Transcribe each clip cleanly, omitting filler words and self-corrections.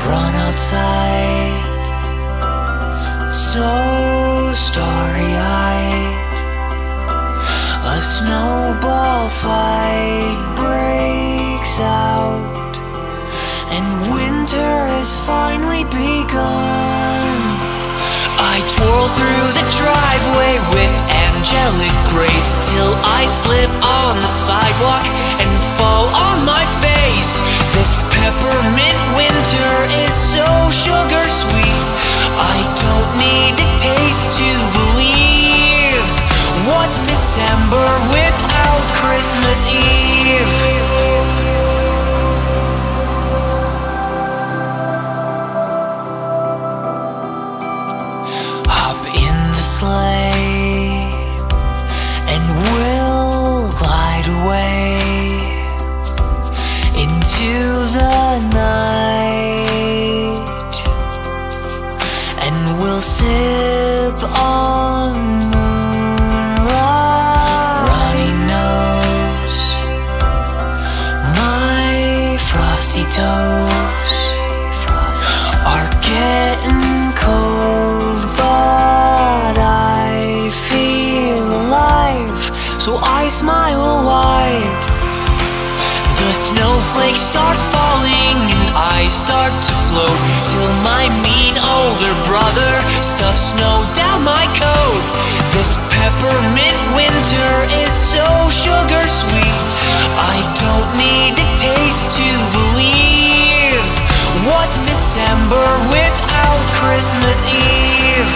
run outside, so starry-eyed. A snowball fight breaks out, and winter has finally begun. I twirl through the driveway with angelic grace, till I slip on the sidewalk and fall on my face. This peppermint winter is so sugar sweet, I don't need a taste to believe. What's December without Christmas Eve? Sleigh, and we'll glide away into the night, and we'll sip on moonlight. Runny nose, my frosty toes are getting cold, but I feel alive, so I smile wide. The snowflakes start falling and I start to float, till my mean older brother stuffs snow down my coat. This peppermint winter is so sugar sweet, I don't need a taste to believe. What's December without Christmas Eve?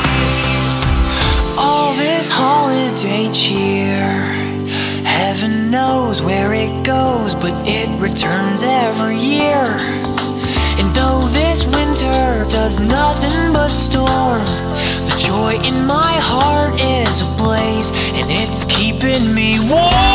All this holiday cheer, heaven knows where it goes, but it returns every year. And though this winter does nothing but storm, the joy in my heart is ablaze, and it's keeping me warm.